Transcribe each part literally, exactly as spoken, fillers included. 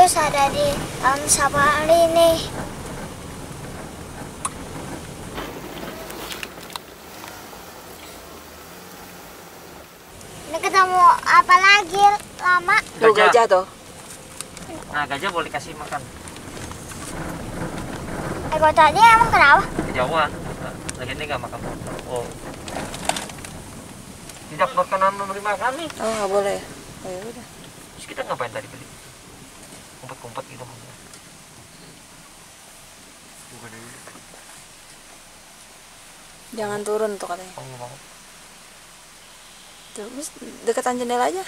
Bus ada di Taman Safari nih. Ini ketemu apa lagi lama? Tuh gajah tuh. Nah, gajah boleh kasih makan. Ekor tadi emang kenapa? Kejauhan. Nah, lagi ini nggak makan. Oh. Tidak berkenan memberi makan nih. Oh, nggak boleh. Oh, ya udah. Terus kita ngapain tadi beli? Kumpet-kumpet gitu. Jangan turun tuh katanya. Wangi banget. Tuh, terus deketan jendela aja.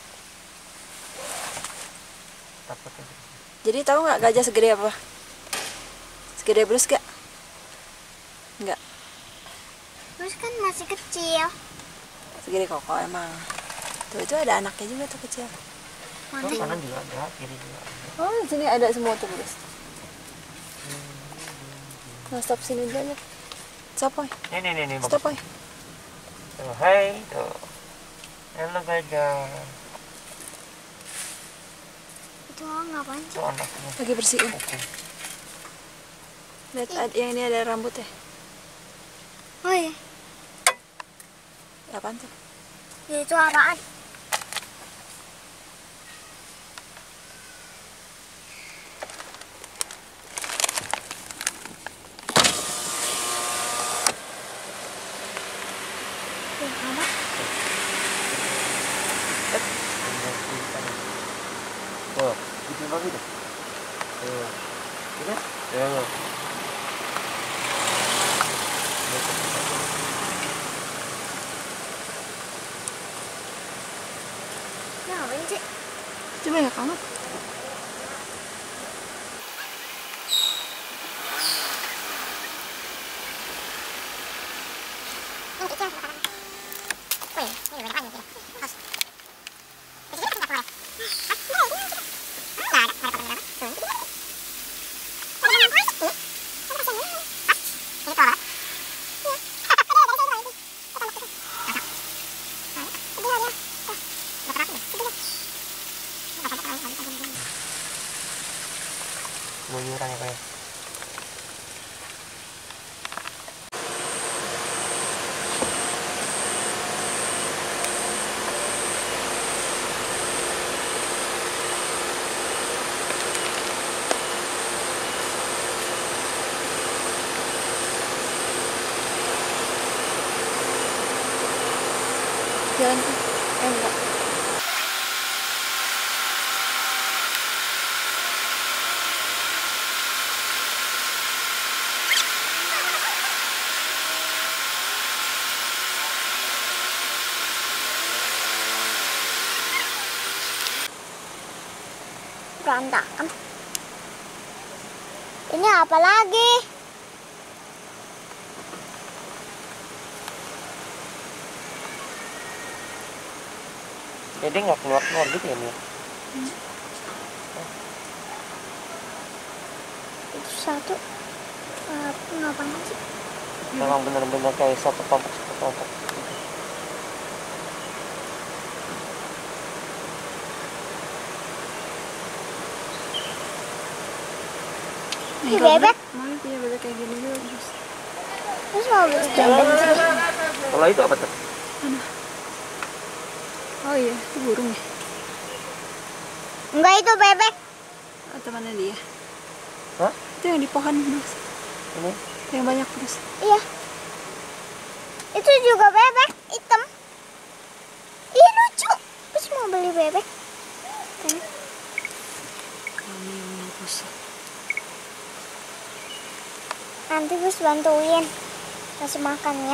Takut aja. Jadi tahu nggak gajah segede apa? Segede Bruce gak? Enggak. Bus kan masih kecil. Segede Koko emang. Tuh itu ada anaknya juga tuh kecil. Mana? Oh, kanan juga ada, kiri juga ada. Oh, di sini ada semua tuh Bruce. Nah, stop sini dulu. Stop, Boy. Ini, ini, ini. Stop, Boy. Tuh, hai, tuh. Halo gajah. Itu ngapain Itu sih? anaknya. Lagi bersihin. Oke. Lihat ad- yang ini ada rambutnya. Oh iya, Apaan tuh? ya, itu apaan? Ya, apa? Oh, itu lagi deh. Tuh. Ini? Ya. Ya, ngapain sih? Coba ya kamu. Keluyuran ya kayak. Jalan tuh. Eh, enggak. Berantakan. Ini apa lagi? Jadi nggak keluar keluar gitu ya Mia? Itu satu. Uh, ngapain sih? Memang benar-benar kayak satu kelompok satu kelompok. Ini bebek. Mau punya bebek kayak gini juga Bruce. Terus mau beli bebek sih? Kalau itu apa tuh? Oh iya, itu burung ya. Enggak, itu bebek. Atau mana dia? Hah? Itu yang di pohon Bruce. Ini? Yang banyak Bruce. Iya. Itu juga bebek hitam. Ih, lucu. Terus mau beli bebek. Kan? Kami yang pusat. Nanti Bus bantuin kasih makan ya.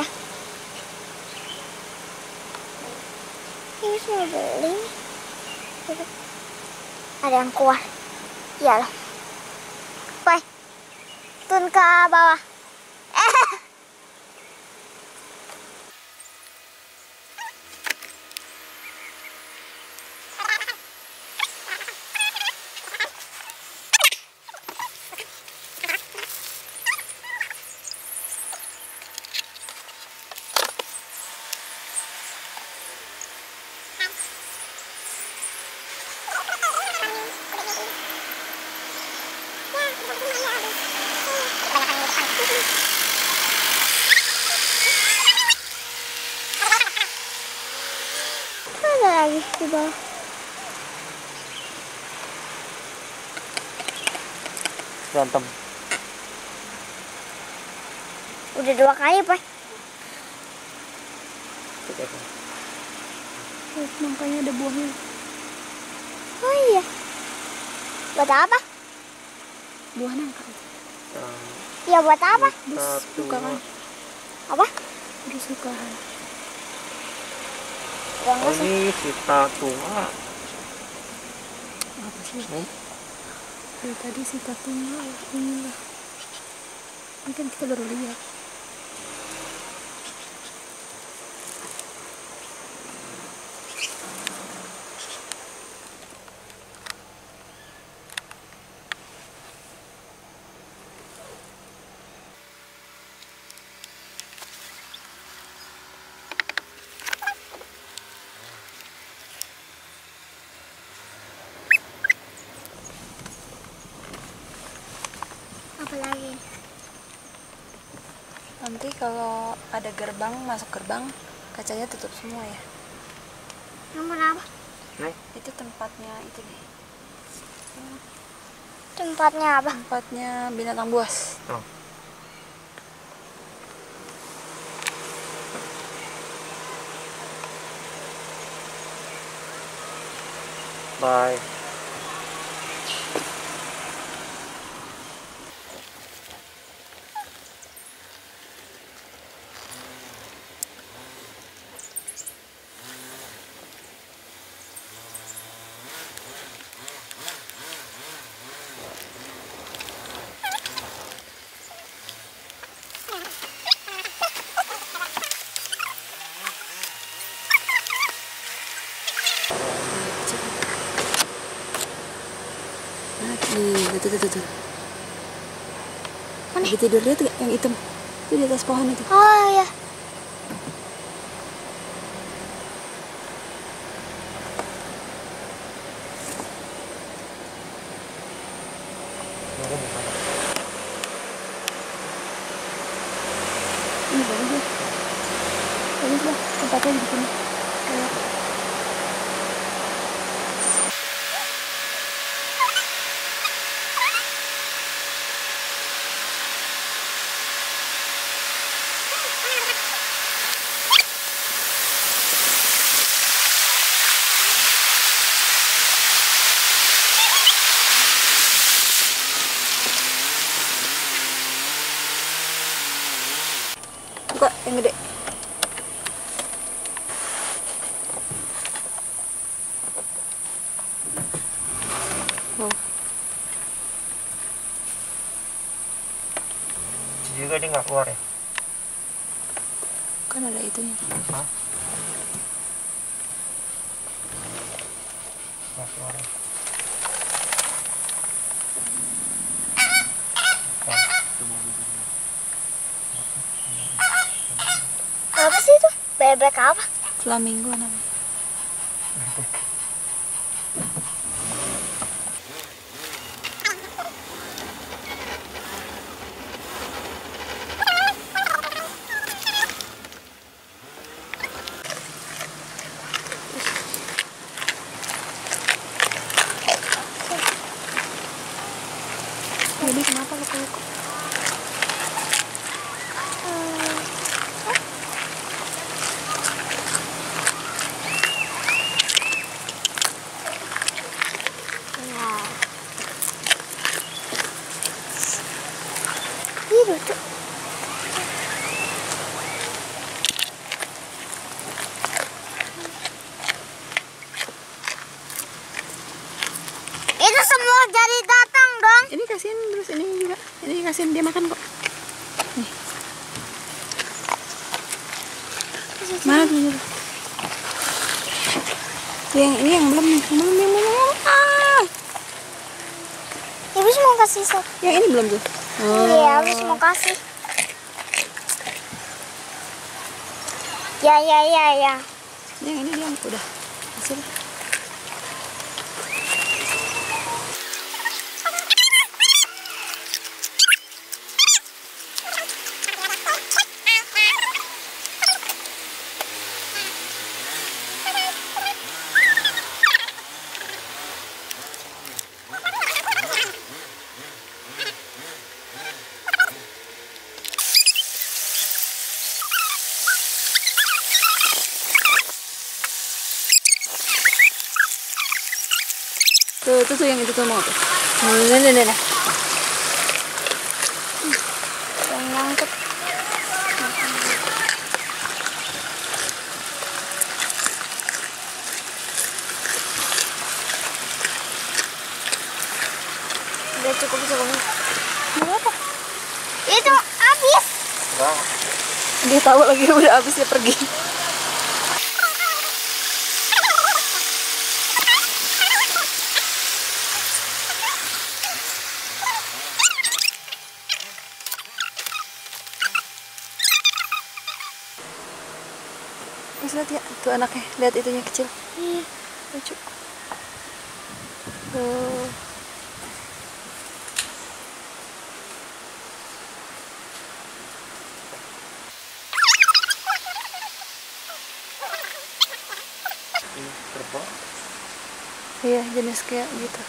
Ini Bus mau beli nih. Bebek. Ada yang keluar. Iyalah. Boy, turun ke bawah. Ih, di bawah. Berantem. Udah dua kali, Pak. Oh, makanya ada buahnya. Oh iya. Buat apa? Buah nangka. Ya buat apa? Terus suka kan? Apa? Terus suka. Yang Oh, ini sita tunga. Apa sih? Hmm? Ya, tadi si tatunya inilah. Ini kan kita baru lihat. apa lagi? Nanti kalau ada gerbang, masuk gerbang, kacanya tutup semua ya. Yang kenapa? Nih, Itu tempatnya itu nih. Tempatnya apa? Tempatnya binatang buas. oh. Bye. Nih, tuh, tuh, tuh, tuh. Mana? Lagi tidur dia tuh yang hitam. Itu di atas pohon itu. Oh ya. Ini bagus ya. Bagus lah, tempatnya di sini. Kayak buka yang gede. Oh, Juga dia nggak keluar ya? kan ada itunya. Hah? Nggak keluar ya? Apa sih itu? Bebek apa? Flamingo namanya. Jadi kenapa lu peluk? Nah. Ih, lucu. Itu semua jadi datang dong. Ini kasihin terus ini juga. Ini kasihin dia makan kok. Nih. Mana tuh? Yang ini yang belum nih. Belum, yang belum, belum. Ah. Ibu mau kasih sop. Yang ini belum tuh. Iya, habis mau kasih. Ya, ya, ya, ya. Yang ini dia udah. Hasil. Tuh, tuh, tuh yang itu tuh mau tuh. Nih, nih, nih, nih. Yang nyangkut. Udah cukup cukup. Berapa? Itu habis. Enggak. Dia tahu lagi udah habis dia pergi. Terus lihat ya, tuh anaknya, lihat itunya kecil. Iya. Lucu. Tuh. Ini terbang. Iya, jenis kayak gitu.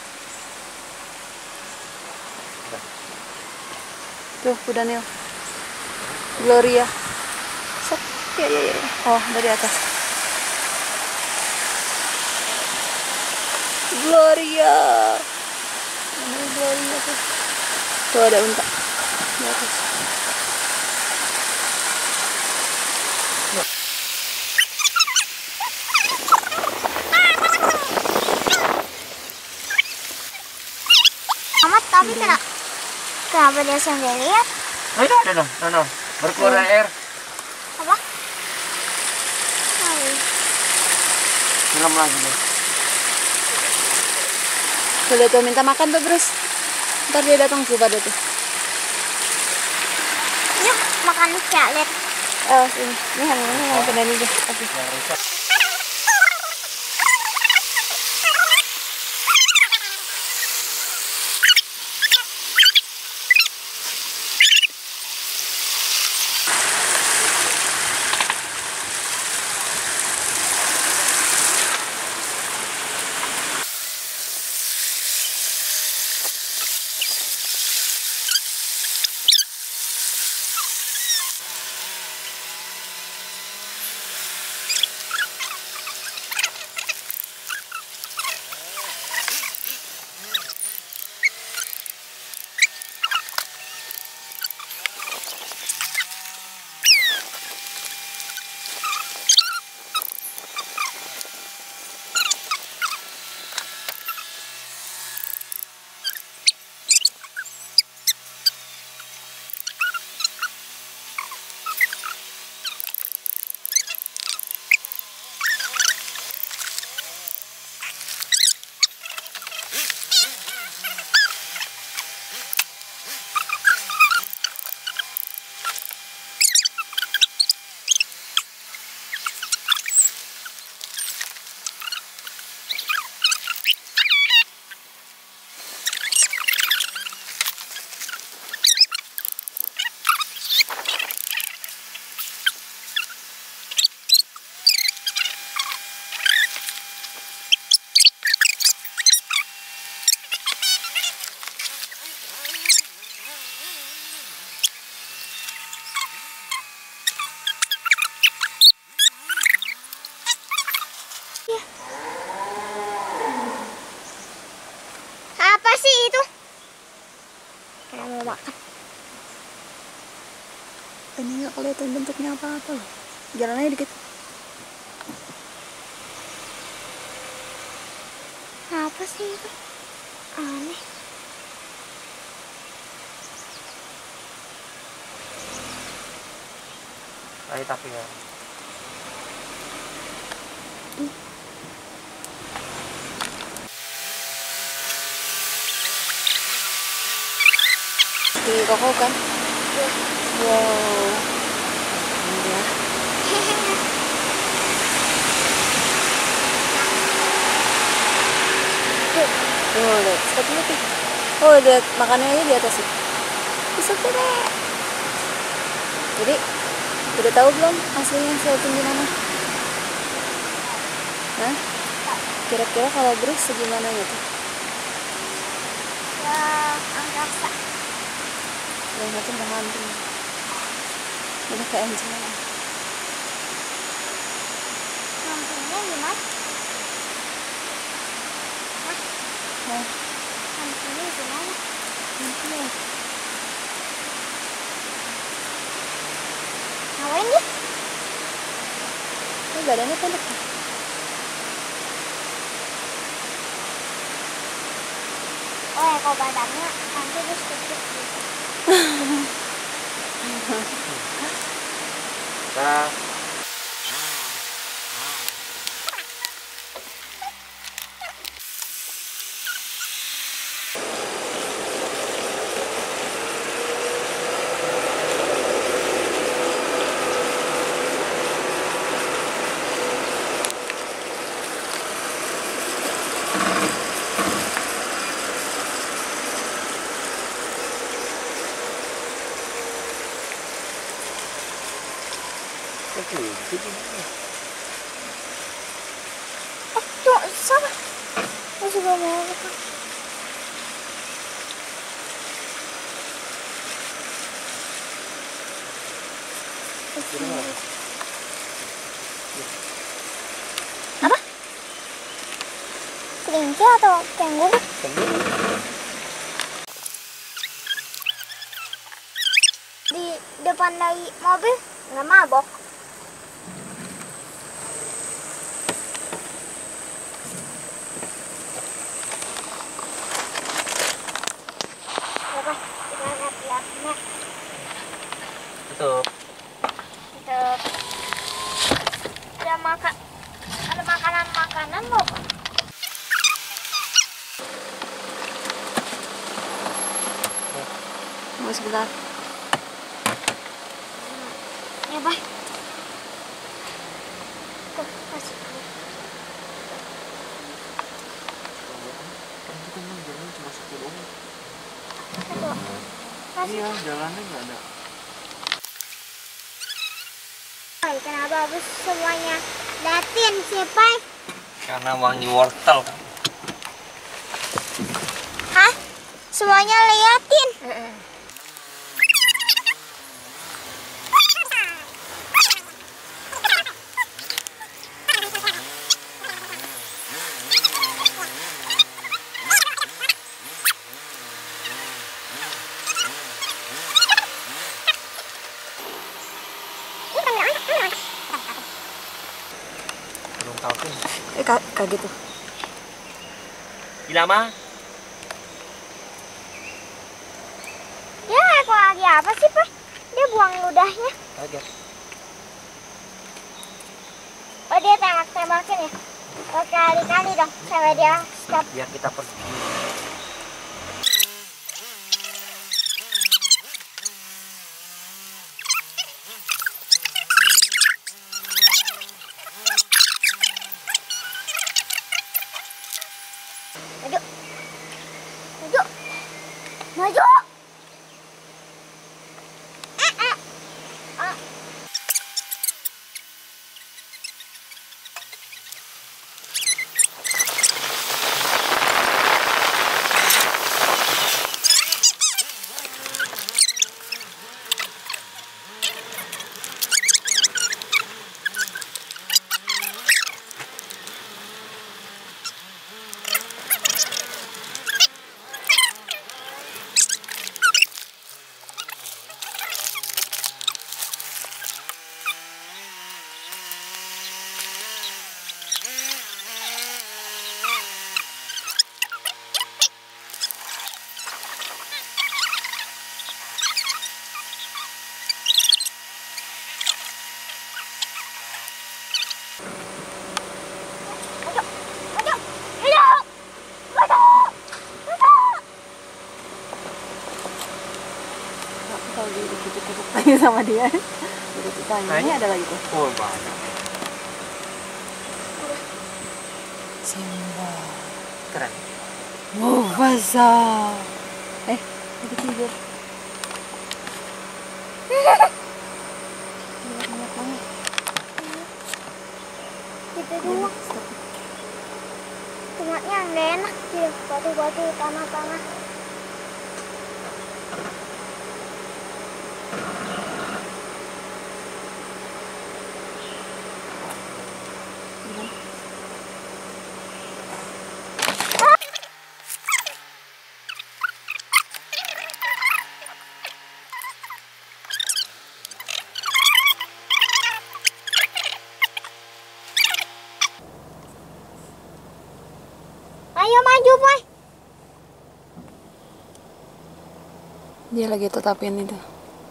Udah. Tuh, udah Nil. Gloria. Set. Ya, ya, ya. Oh, dari atas. Gloria. Mana Gloria tuh? Tuh ada unta di atas. Amat tapi kenapa? Kenapa dia sambil lihat? Oh, itu ada dong. No, no. Berkeluar air. Apa? Oh, Film lagi deh. Tuh lihat tuh minta makan tuh Bruce. Ntar dia datang tuh pada tuh. yuk makan caklet. Oh sini, ini yang ini yang kena ini deh. Oke. Yang rusak. Apa sih itu? Kayak mau makan. Ini nggak kelihatan bentuknya apa-apa loh. Jalannya dikit. Apa sih itu? Aneh. Ayo tapi ya. Di koko kan? Wow. Ini dia. Tuh, lihat. Sepatunya tuh. Oh, lihat makannya aja di atas sih. Bisa tuh deh. Jadi, udah tahu belum hasilnya seleting gimana? Hah? Kira-kira kalau Bruce segimana gitu? Ya, angkasa. Yang satu udah hampir. Udah kayak anjing aja. Lampunya gimana? Nah, Ini gimana? ini. Ngapain dia? Ini badannya pendek. Oh ya, kalau badannya nanti terus kecil gitu. Nah, kecil, kecil. Eh, tuh, sama. Aku juga mau lupa. Apa? Kelinci atau kenguru? Di depan dari mobil nggak mabok. Apa? Kita lihat-lihatnya. Tutup. Tetap ada makan, ada makanan-makanan loh. Tunggu sebentar. Ya, Bay. Tuh, kasih dulu. Kita kan jalan cuma satu doang. Tuh, kasih. Iya, jalannya nggak ada. Bay, kenapa habis semuanya liatin sih, Bay? Karena wangi wortel. Hah? Semuanya liatin? Belum tahu kan. Eh, ka kayak gitu. Gila mah. Dia ekor lagi apa sih, Pak? Dia buang ludahnya. Kaget. Oh, dia tembak-tembakin ya? Berkali-kali dong sampai dia stop. Biar kita pergi. Maju. Maju. Maju. Eh, eh. Ah. Maju. Maju. Maju. Maju. Maju. Kalau dikutuk-kutuk lagi sama dia. Udah ditanya. Ini ada lagi tuh. Oh, banyak. Simba. Keren. Mufasa. Eh, lagi tidur. Gila, banyak banget. Gitu doang. Tempatnya nggak enak sih. Batu-batu, tanah-tanah. maju, Boy. Dia lagi tetapin itu.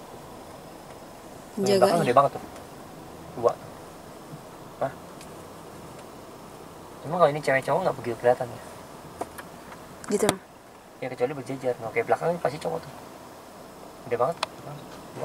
Yang belakang gede Jaganya. banget tuh. Dua. Hah? Cuma kalau ini cewek cowok nggak begitu kelihatan ya. Gitu. Ya kecuali berjejer. Nah, kayak belakangnya pasti cowok tuh. Gede banget. Dua.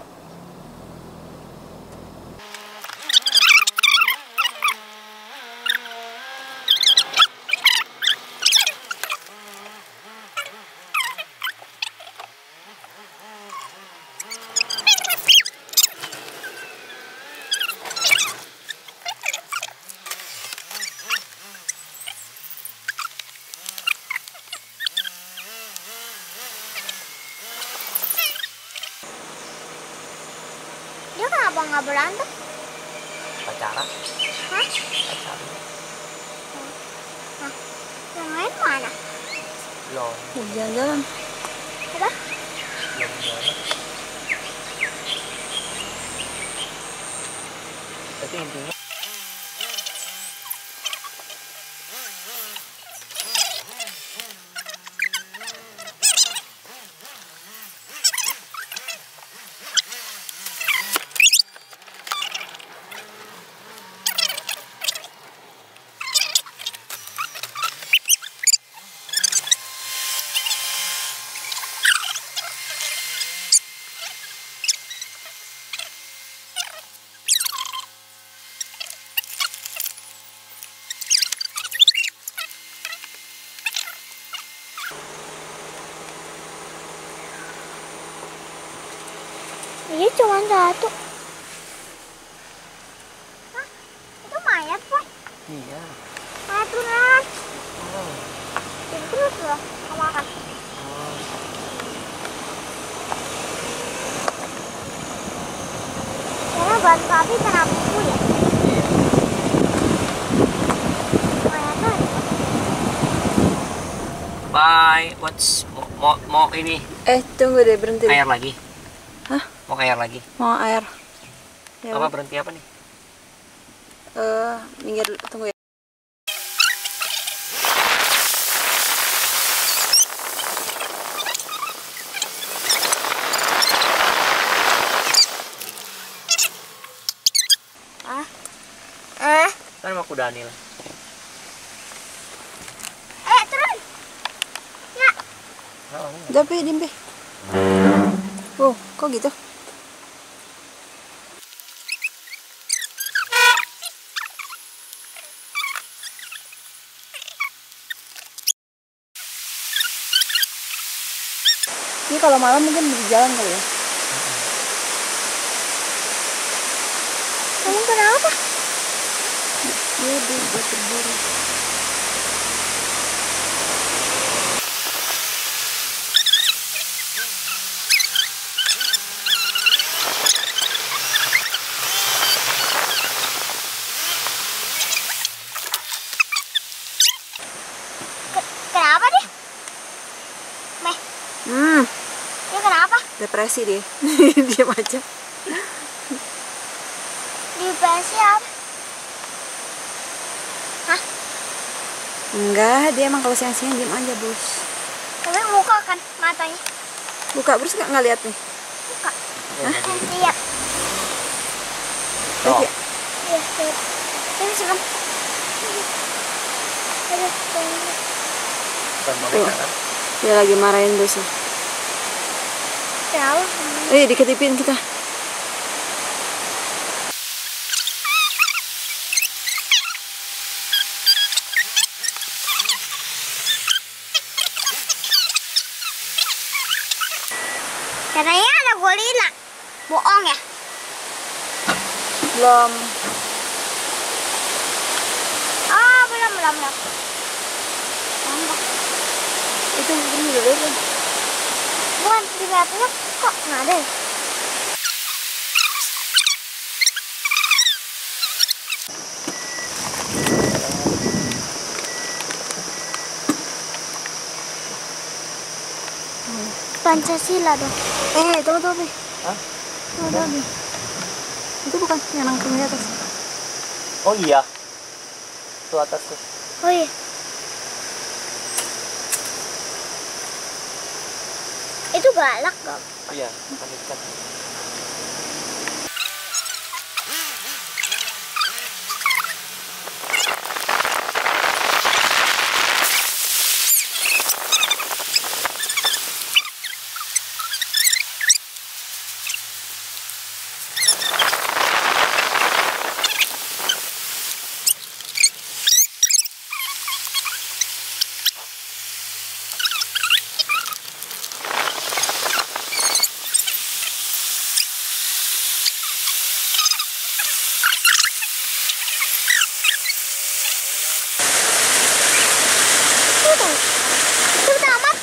Dia kenapa nggak berantem? Pacaran. Hah? Pacaran. Nah, yang lain mana? Belum. Ya, jalan-jalan. Apa? Belum jalan. Tapi intinya Ini cuma satu. Hah? Itu mayat, Boy. iya. Mayat beneran. Oh. Jadi terus loh, kamu makan. Oh. Karena batu api kena buku ya. Iya. Mayatnya ada. Bye. What's mau, mau mau ini Eh, tunggu deh, berhenti. air lagi? Hah? Mau air lagi? Mau air. Ya, Apa berhenti apa nih? eh minggir dulu, tunggu ya. Ah. Eh, Kan sama aku Daniel. eh turun. Ya, Oh, Tapi dimpe. Oh, kok gitu? Ini kalau malam mungkin bisa jalan kali ya. kamu kenapa? Iya, dia buat terburu. Ke- kenapa dia? Meh, Hmm, dia kenapa? depresi dia. Diam aja. Depresi apa? Hah? Enggak, dia emang kalau siang-siang diam aja, Bos. Tapi muka kan matanya. Buka, Bos nggak ngeliat nih. Muka. Hah? Lihat. Oh. Iya. Iya, lihat. Ini serem. Aduh, tunggu. Bukan boneka kan? Dia lagi marahin Bosnya. Kenapa? Eh, diketipin kita. Katanya ada gorila. Bohong ya? Belum. Oh, belum, belum, belum. Tambah. Itu ini dulu. Bukan, di mapnya kok nggak ada ya? Pancasila dong. Eh, tunggu tunggu. Pi. Hah? Tunggu tunggu. Itu bukan yang nangkep di atas. Oh iya. Tuh atas tuh. Oh iya. Itu galak dong. Iya, makan ikan. Cepet amat.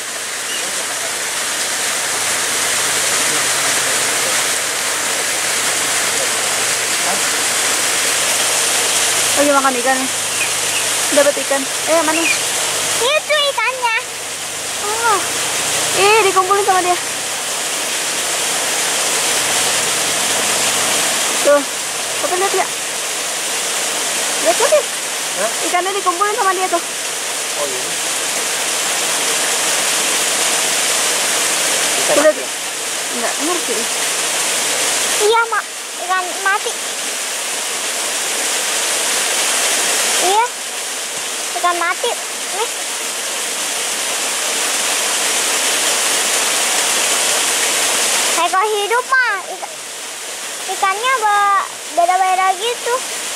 Lagi makan ikan nih. Dapat ikan. Eh, mana? Itu ikannya. Oh. Ih, dikumpulin sama dia. Tuh. Papa lihat ya? Lihat tuh deh. Hah? Ikannya dikumpulin sama dia tuh. Oh iya. Ikan Lihat. mati ya? Enggak ngerti. Iya, Mak. Ikan mati. Iya. Ikan mati. Nih. Kalau hidup mah ikan, ikannya ba- beda-beda gitu.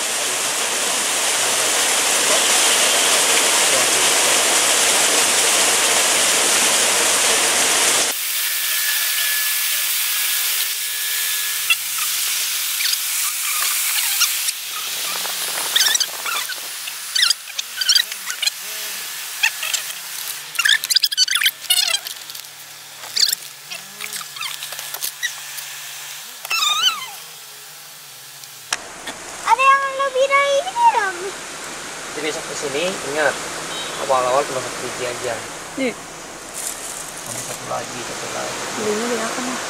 Ada yang lebih dari ini dong. Jadi besok kesini ingat awal-awal cuma satu biji aja. Nih, Sama satu lagi, satu lagi. belinya di apa nih?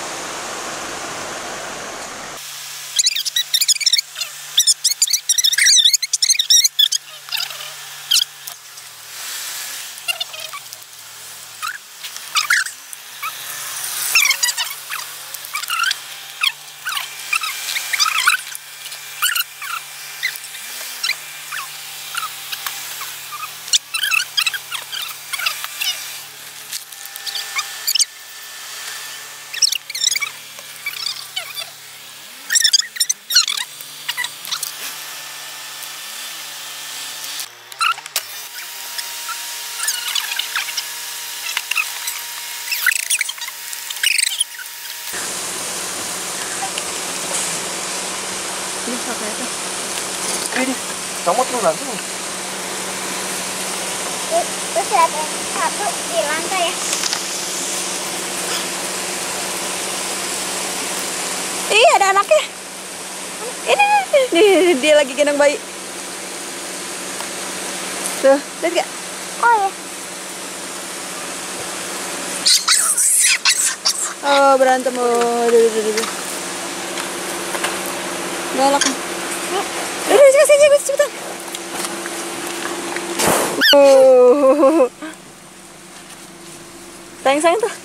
Ini pakai itu. Ini comot lu langsung. Terus terus ada yang satu di lantai ya. Ih, ada anaknya. Ini, nih, dia lagi gendong bayi. Tuh, lihat gak? Oh ya. Oh, berantem. Oh, aduh, aduh, aduh. Galak nih. Udah, kasih aja, cepetan. Oh. Sayang-sayang tuh.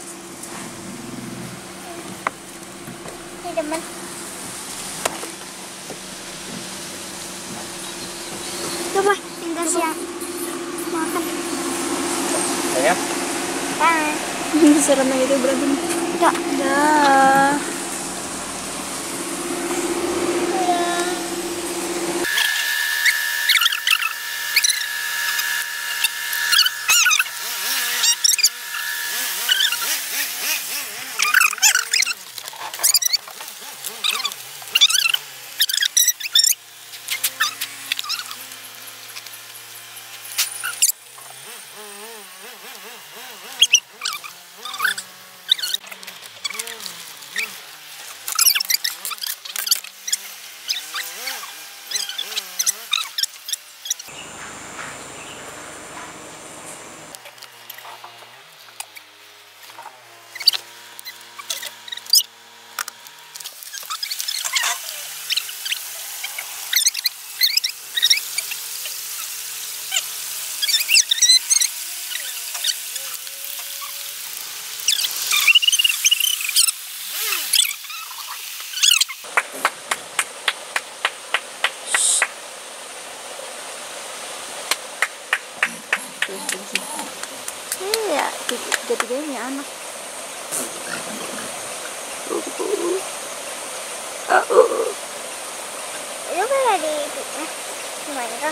Ini demen. Coba tinggal siap makan. Ya. Kan. Serem itu berantem. Enggak. Dah. tiga-tiganya punya anak. Lu kan di eh, gimana kah?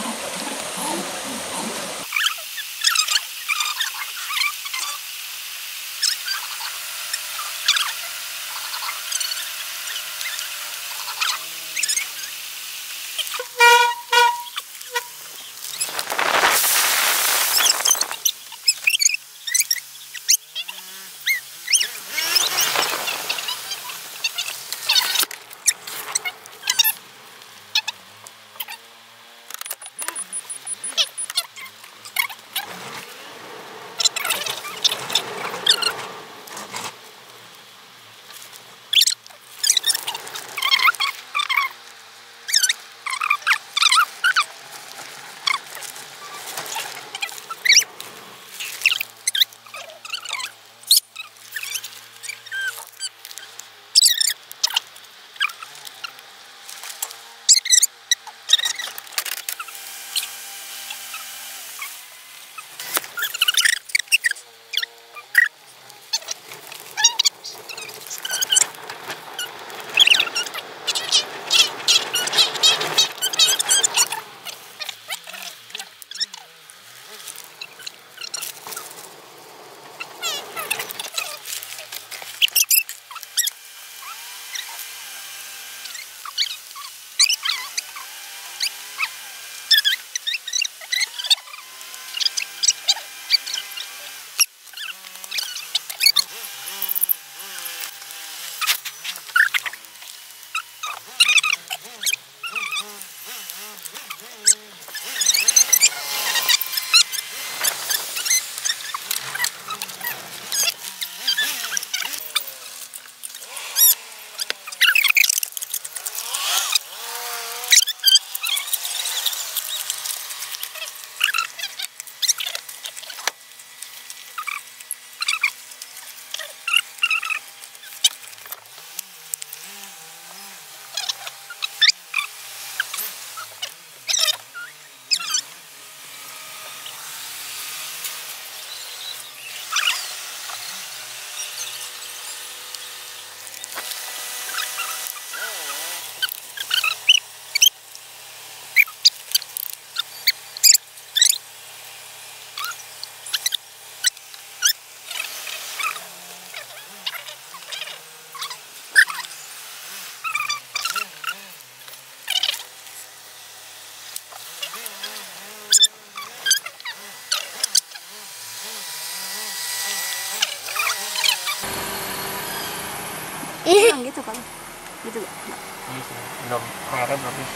Emang gitu kalau gitu gak? Iya sih, belum airnya belum isi.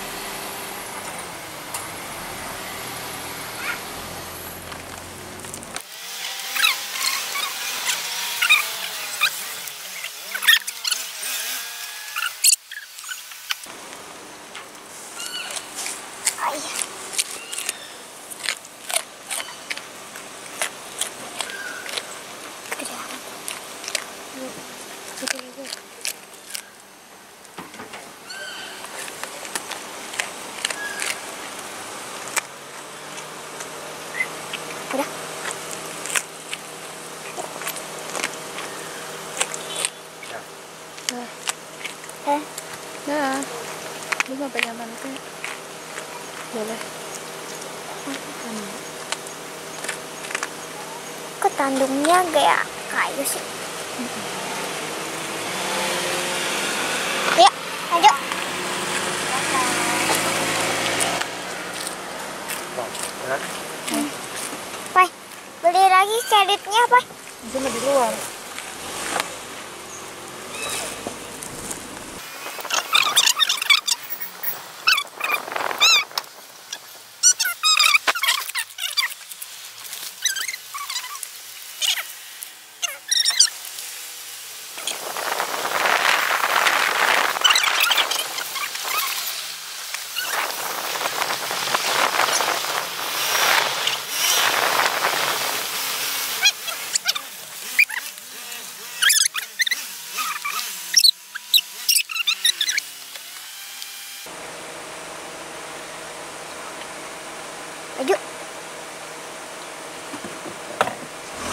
Oh iya. Gede amat. Gede lagi. Udah. Nah, Eh, nah, lu sampai nyaman tuh boleh. kok tandungnya kayak kayu sih? Yuk, lanjut. Bang, berat. Pai, beli lagi ceritnya, Pai. Cuma di luar. Maju.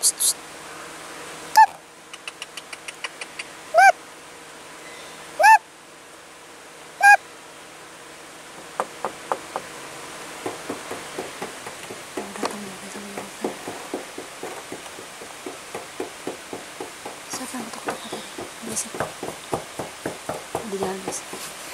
Siapa yang ketok-ketok tadi? Bisa. Di jalan bisa.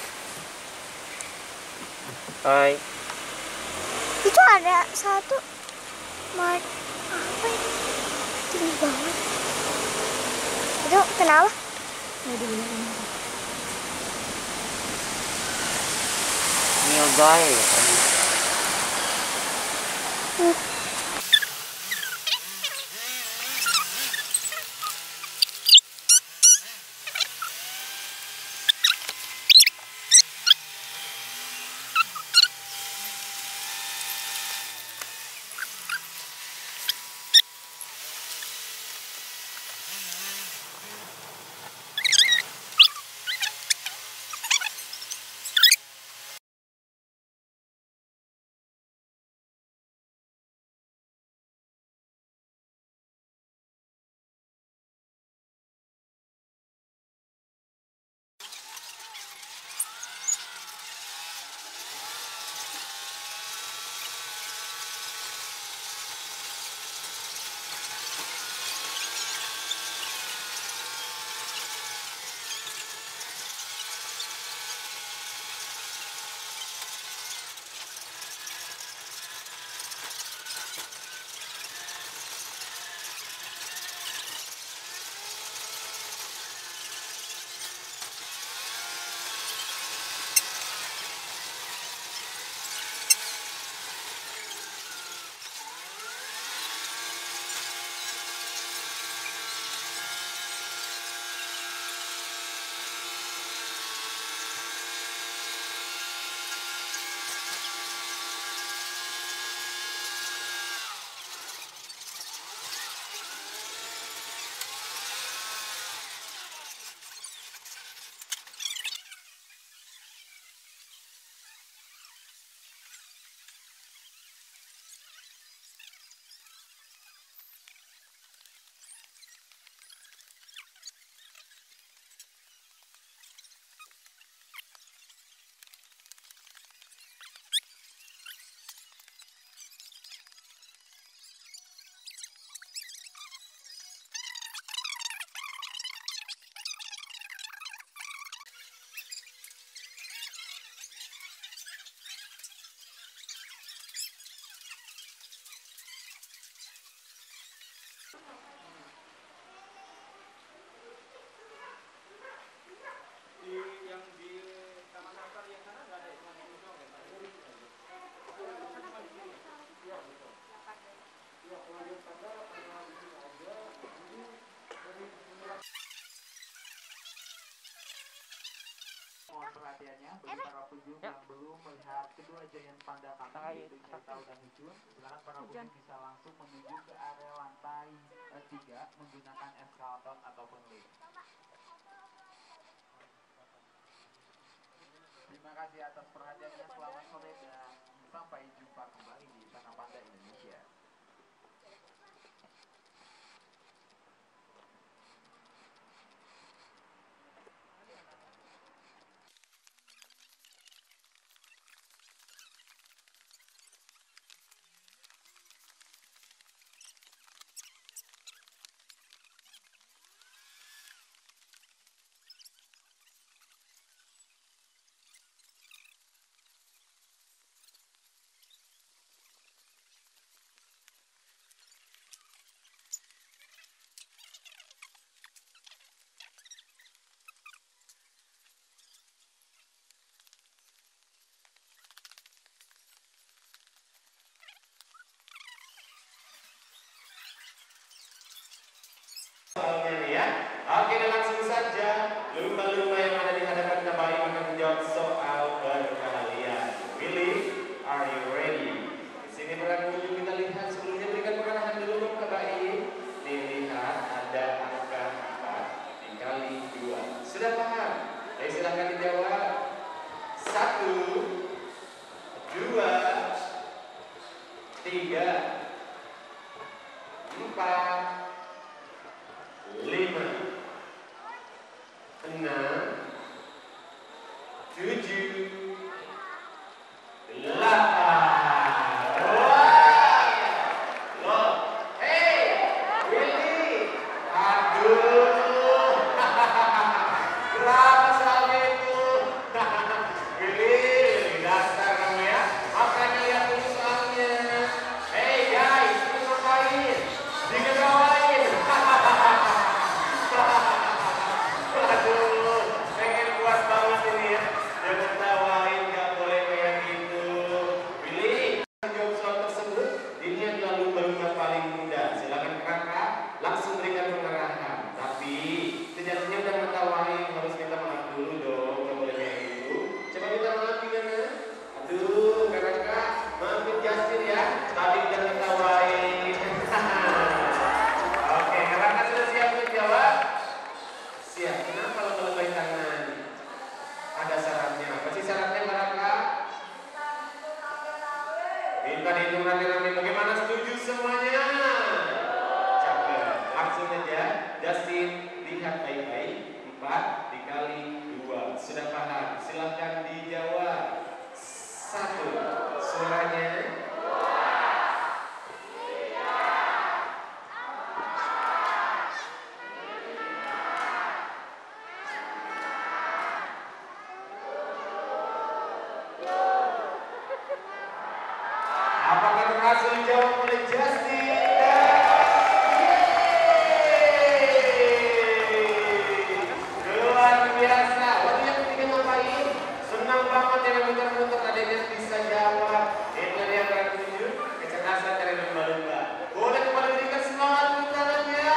Hai. Itu ada satu mat apa itu? Tinggi banget. Itu kenapa? Ya di bener ini. Nilgai. Mohon perhatiannya bagi para pengunjung yang belum melihat kedua giant panda kami yaitu Citau dan Hujun, silakan para pengunjung bisa langsung menuju ke area lantai eh, tiga menggunakan eskalator ataupun lift. Terima kasih atas perhatiannya, selamat sore dan sampai jumpa kembali di Sana Panda Indonesia. Ya. Oke, dan langsung saja lumba-lumba yang ada di hadapan kita Bayu akan menjawab soal perkalian. Willy, are you ready? Di sini para pengunjung kita lihat sebelumnya berikan pengarahan dulu ke Bayu. Dilihat ada angka empat dikali dua. Sudah paham? Ayo silahkan dijawab. Satu, dua, tiga, empat, lima, enam, tujuh, delapan. Wah, loh, hey, Willy, aduh, berapa soalnya itu? Willy, dasar kamu ya, makanya lihat dulu soalnya. Hey guys, ini ngapain? Diketawain. Aduh, pengen puas banget ini ya. Jangan tawain, gak boleh kayak gitu. Willy, jawab soal tersebut. Ini adalah lumba-lumba paling muda. Silakan kakak langsung berikan pengarahan. Tapi sejatinya udah ngetawain, harus minta maaf dulu dong. Gak boleh kayak gitu. Coba minta maaf gimana? Aduh, kakak, maafin Justin ya. Tadi udah ngetawain. Oke, kakak sudah siap menjawab? Siap. Kenapa lo melebai tangan? Ada syaratnya. Apa sih syaratnya, kakak? Minta dihitung rame-rame. Bagaimana, setuju semuanya? Cakep. Langsung aja. Justin, lihat baik-baik. Empat dikali dua. Sudah paham? Silahkan dijawab. Satu. Suaranya. Apakah berhasil dijawab oleh Justin? Yeay! Luar biasa. Waktu yang ketiga ngapain? Senang banget yang muter-muter adanya bisa jawab. Itu dia yang tujuh. Kecerdasan dari lumba-lumba. Boleh kembali berikan semangat untuk tangannya.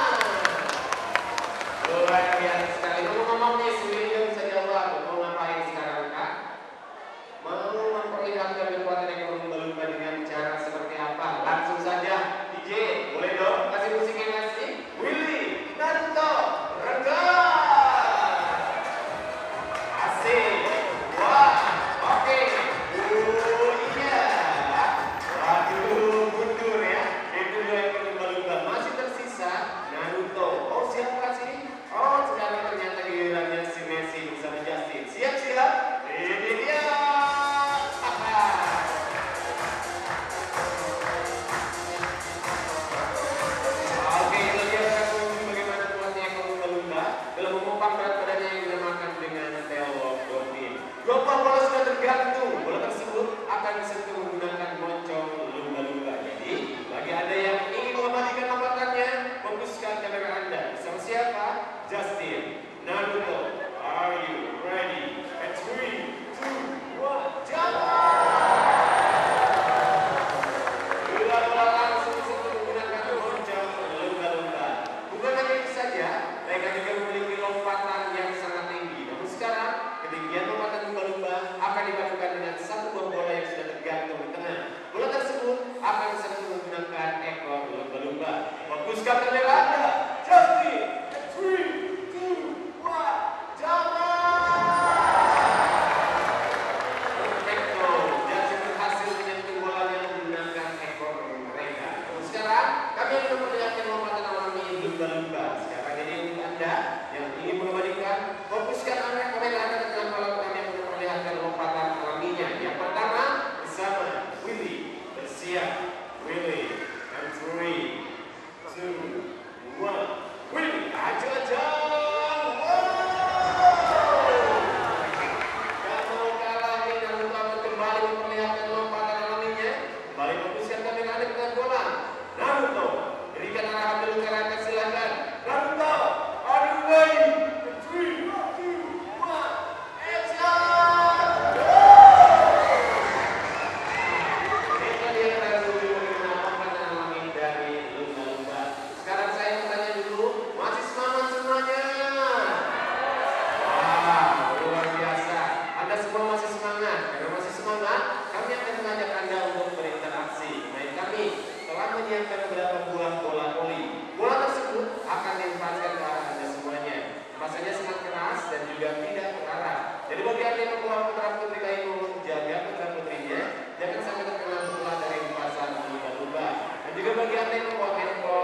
Luar biasa sekali. Ngomong-ngomong nih, sebelum bisa jawab. Mau ngapain sekarang, Kak? Mau memperlihatkan kekuatan ekor lumba-lumba dengan cara seperti apa? Langsung saja, D J, boleh dong kasih musiknya ngasih? Willy, Naruto, Rega. Asik. Wah, oke. Oh iya. Waduh, mundur ya. Itu dua ekor lumba-lumba. Masih tersisa Naruto. Oh, siapa sih? Oh, sekarang ternyata gilirannya si Messi bersama Justin. Siap-siap? Ini dia. Oke, itu dia satu bagaimana kuatnya ekor lumba-lumba dalam memompak berat badannya yang dinamakan dengan telogonin. Gelombang bola sudah tergantung. Bola tersebut akan disentuh menggunakan moncong lumba-lumba. Jadi, bagi Anda yang ingin mengabadikan lompatannya, fokuskan kamera Anda. Bersama siapa? Justin, Naruto. Are you ready? And three, two, one, jump! Bola-bola langsung disentuh menggunakan moncong lumba-lumba. Bukan hanya itu saja, mereka juga memiliki lompatan yang sangat tinggi. Namun sekarang, ketinggian lompatan lumba-lumba akan dipadukan dengan satu buah bola yang sudah tergantung di tengah. Bola tersebut akan disentuh menggunakan ekor lumba-lumba. Fokuskan kamera Anda. Justin, three, two, one, jump! Perfecto. Justin berhasil menyentuh bolanya menggunakan ekor mereka. Sekarang kami akan memperlihatkan lompatan alami lumba-lumba. Sekarang jadi untuk Anda yang ingin mengabadikan, fokuskan kamera Anda dengan kalau kami akan memperlihatkan lompatan alaminya. Yang pertama bersama Willy. Bersiap, Willy. And three, two, one. Willy, aja aja. Juga bagi Anda yang membawa handphone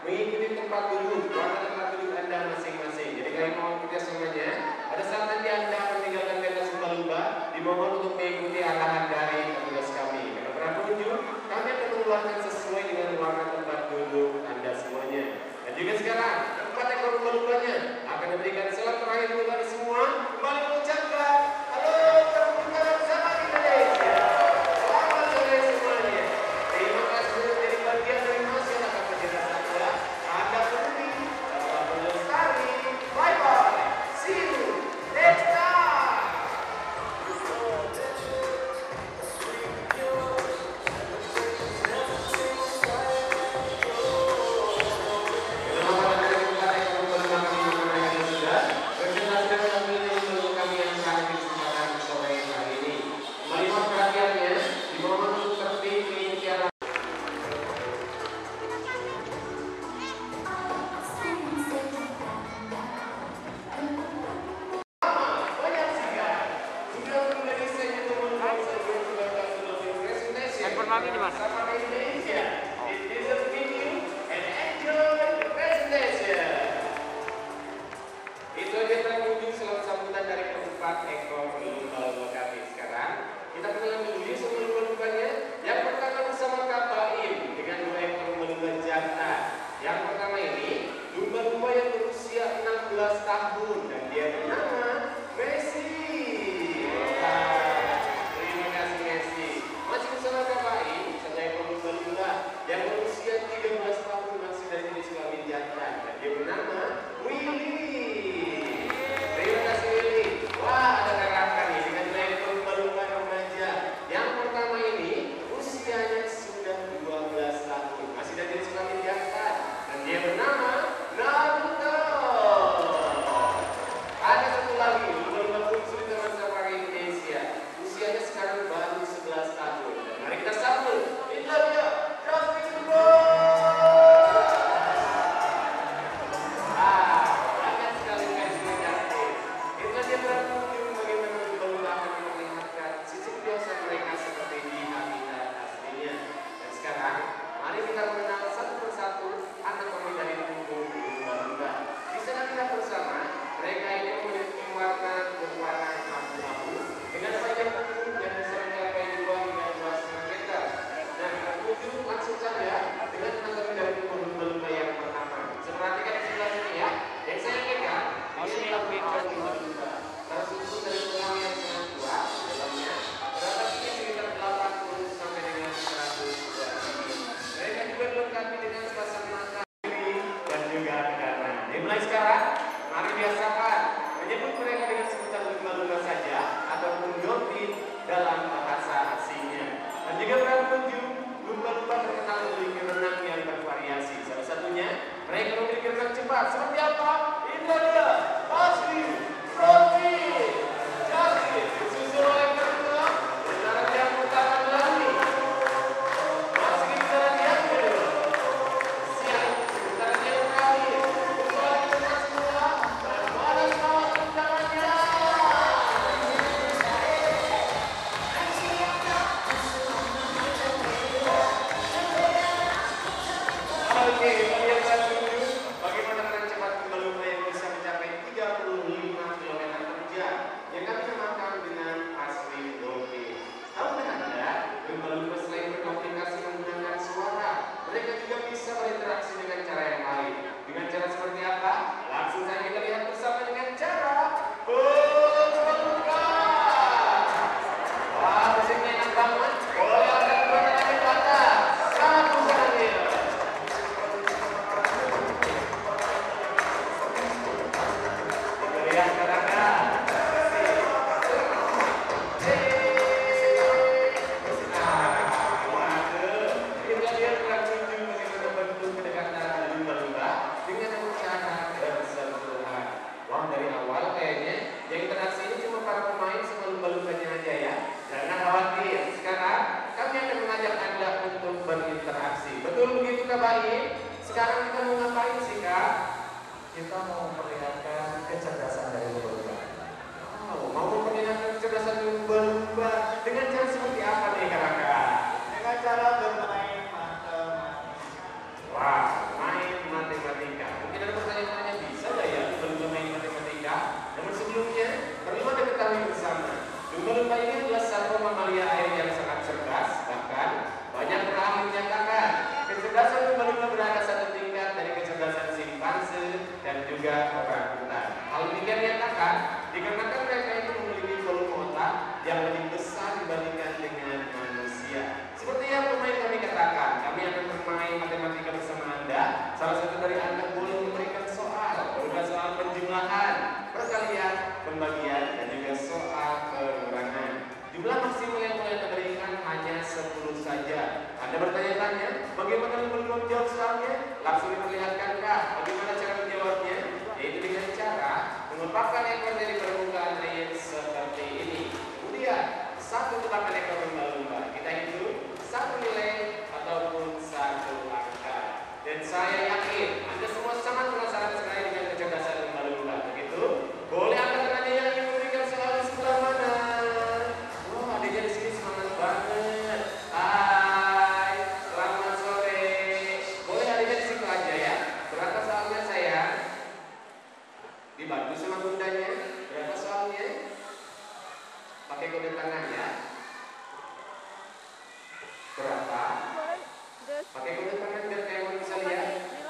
mengikuti tempat duduk, warna tempat duduk Anda masing-masing. Jadi kalian mohon kita semuanya, pada saat nanti Anda meninggalkan pentas lumba-lumba, dimohon untuk mengikuti arahan dari petugas kami. Karena para pengunjung, kami akan mengeluarkan sesuai dengan warna tempat duduk Anda semuanya. Dan juga sekarang, keempat ekor lumba-lumbanya akan diberikan salam terakhir untuk kami semua. Kembali mengucapkan, halo terbuka bersama Indonesia. Selamat sore semuanya. Terima kasih sudah menjadi bagian dari masyarakat pencinta Anda. Anda peduli, Anda pelestari. Bye bye. See you next time. Handphone mami di mana? Itu aja pengunjung selamat sambutan dari keempat ekor lumba-lumba kami. Sekarang kita kenalan dulu ya sama lumba-lumbanya. Yang pertama bersama Kak Baim dengan dua ekor lumba-lumba jantan. Yang pertama ini lumba-lumba yang berusia enam belas tahun dan dia bernama Messi. Wah, terima kasih Messi. Masih bersama Kak Baim, satu ekor lumba-lumba yang berusia tiga belas tahun masih dari jenis kelamin jantan dan dia bernama Willy. Terima kasih Willy. Wah, ada kakak nih dengan dua ekor lumba-lumba remaja. Yang pertama ini usianya sudah dua belas tahun masih dari jenis kelamin jantan dan dia bernama Naruto. Ada satu lagi lumba-lumba bungsu di Taman Safari Indonesia. Usianya sekarang baru sebelas tahun. Dan mari kita sambut. Inilah dia Justin Bieber. Ah, banyak sekali versi Justin. Itulah dia berkunjung bagaimana lumba-lumba akan memperlihatkan sisi kebiasaan mereka seperti di habitat aslinya. Dan sekarang, mari kita mengenal satu persatu anak pemilik dari tubuh lumba-lumba. Di sana kita bersama, mereka itu memiliki warna berwarna abu-abu dengan panjang tubuh yang bisa mencapai dua hingga dua setengah meter. Dan berkunjung langsung saja dengan anatomi dari tubuh lumba-lumba yang pertama. Perhatikan di sebelah sini ya. Yang saya pegang ini adalah lumba-lumba. Tersusun dari tulang yang sangat kuat dalamnya. Berat tinggi sekitar delapan puluh sampai dengan seratus gramnya. Mereka juga dilengkapi dengan sepasang mata dan juga pegangan. Dimulai sekarang, mari biasakan menyebut mereka dengan sebutan lumba-lumba saja ataupun dolphin dalam bahasa asingnya. Dan juga para pengunjung, lumba-lumba terkenal memiliki renang yang bervariasi. Salah satunya, mereka memiliki renang cepat. Seperti apa? Inilah dia, Asli, Roti, Justin, disusul oleh kedua, putaran yang pertama lagi. Masih di putaran yang kedua. Siap, putaran yang terakhir. Putaran yang kedua, dan pada saat tendangannya. Oke, kalian lihat dulu bagaimana renang cepat lumba-lumba yang bisa mencapai tiga puluh lima kilometer per jam yang kami namakan dengan Asli Dolphin. Tahukah Anda, lumba-lumba selain berkomunikasi menggunakan suara, mereka juga bisa berinteraksi dengan cara yang lain. Dengan cara seperti apa? Langsung saja kita lihat bersama dengan cara berbuka. Wah, musiknya enak banget. Boleh angkat kedua tangannya ke atas. Satu kali. Lihat kadang-kadang. Kita lihat pengunjung bagaimana bentuk kedekatan lumba-lumba dengan cara bersentuhan. Wah, dari awal kayaknya yang interaksi ini cuma para pemain sama lumba-lumbanya aja ya. Jangan khawatir. Sekarang kami akan mengajak Anda untuk berinteraksi. Betul begitu Kak Bayi? Sekarang kita mau ngapain sih Kak? Kita mau memperlihatkan kecerdasan dari lumba-lumba. Wow, mau memperlihatkan kecerdasan lumba-lumba dengan cara seperti apa nih kakak? Dengan cara bermain matematika. Wah, main matematika. Salah satu dari Anda boleh memberikan soal berupa soal penjumlahan, perkalian, pembagian, dan juga soal pengurangan. Jumlah maksimal yang boleh Anda berikan hanya sepuluh saja. Anda bertanya-tanya, bagaimana menjawab jawab soalnya? Langsung diperlihatkankah bagaimana cara menjawabnya? Yaitu dengan cara mengepakkan ekor dari permukaan air seperti ini. Kemudian, satu tebakan ekor lumba-lumba. Kita hitung satu nilai ataupun satu angka. Dan saya yakin Anda semua sangat penasaran sekali dengan kecerdasan lumba-lumba. Begitu? Boleh angkat tangannya yang ingin memberikan soal di sebelah mana? Wah, adanya di sini semangat banget. Hai, selamat sore. Boleh adanya di situ aja ya. Berapa soalnya sayang? Dibantu sama bundanya. Berapa soalnya? Pakai kode tangan ya. Berapa? Pakai kode tangan biar kayak bisa lihat.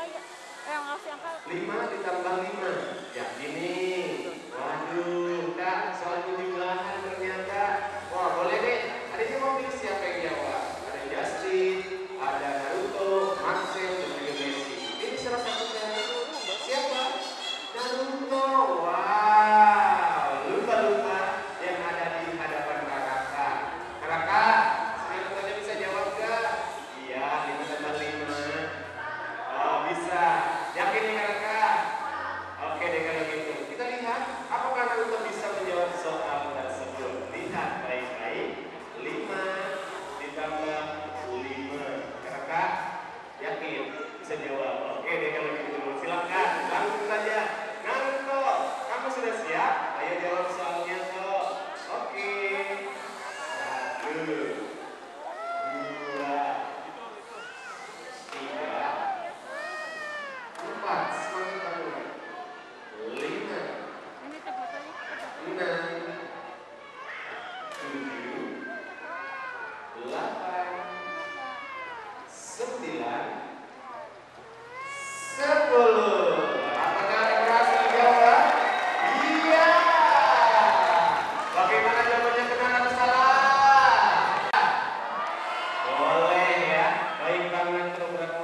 lima ditambah lima. Ya gini. Waduh, Kak, soal penjumlahan ternyata. Wah, boleh deh. Adanya mau pilih siapa yang jawab? Ada Justin, ada Naruto, Marcel, dan juga Messi. Ini salah satunya. Siapa? Naruto. Wow, lumba-lumba yang ada di hadapan kakak. Kakak, sekarang bisa jawab gak? Iya, lima tambah lima. Oh, bisa. Yakin nih kakak? Oke deh kalau gitu. Kita lihat apakah Naruto bisa menjawab soal tersebut. Lihat baik-baik. lima ditambah lima. Kakak, yakin bisa jawab? Oke deh kalau gitu. Silakan, langsung saja. Naruto, kamu sudah siap? Ayo jawab soalnya kok. Oke. Satu, dua, tiga, empat, semangat banget. Lima, enam, tujuh, delapan, sembilan, sepuluh. Apakah Anda berhasil menjawab? Iya. Bagaimana jawabannya, benar atau salah? Boleh ya. Baik banget untuk